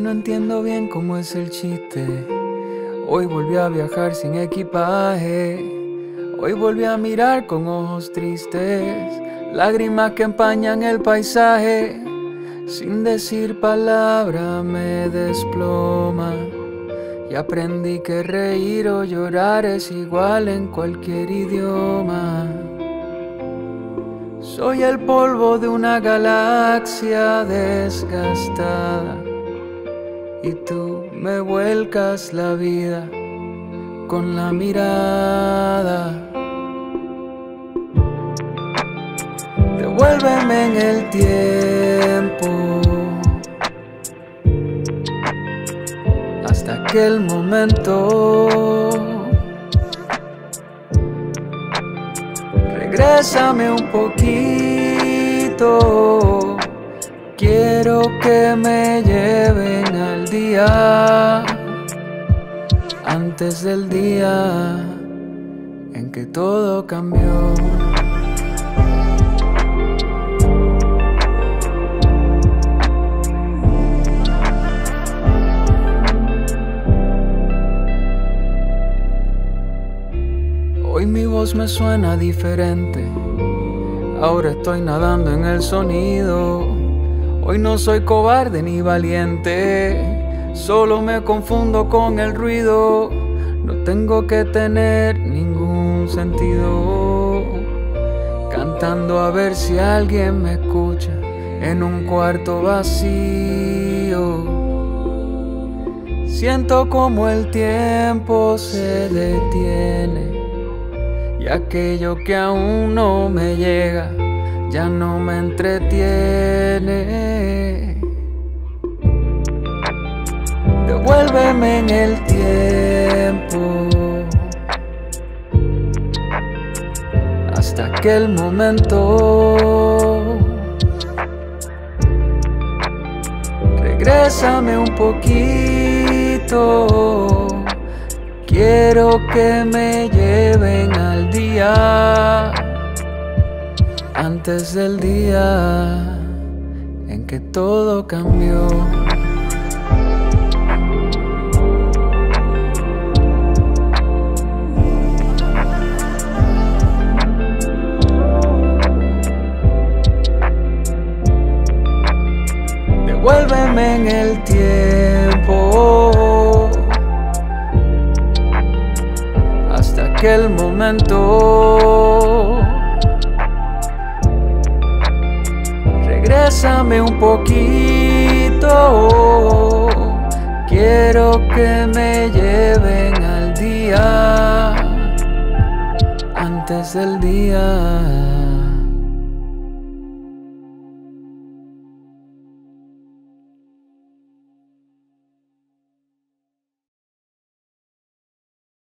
no entiendo bien cómo es el chiste. Hoy volví a viajar sin equipaje. Hoy volví a mirar con ojos tristes, lágrimas que empañan el paisaje. Sin decir palabra me desploma. Y aprendí que reír o llorar es igual en cualquier idioma. Soy el polvo de una galaxia desgastada y tú me vuelcas la vida con la mirada. Devuélveme en el tiempo hasta aquel momento. Regrésame un poquito. Quiero que me lleven al día, antes del día en que todo cambió. Hoy mi voz me suena diferente. Ahora estoy nadando en el sonido. Hoy no soy cobarde ni valiente, solo me confundo con el ruido. No tengo que tener ningún sentido, cantando a ver si alguien me escucha en un cuarto vacío. Siento como el tiempo se detiene y aquello que aún no me llega ya no me entretiene. Devuélveme en el tiempo hasta aquel momento. Regrésame un poquito. Quiero que me lleven al día, antes del día en que todo cambió. Devuélveme en el tiempo hasta aquel momento. Regrésame un poquito. Quiero que me lleven al día, antes del día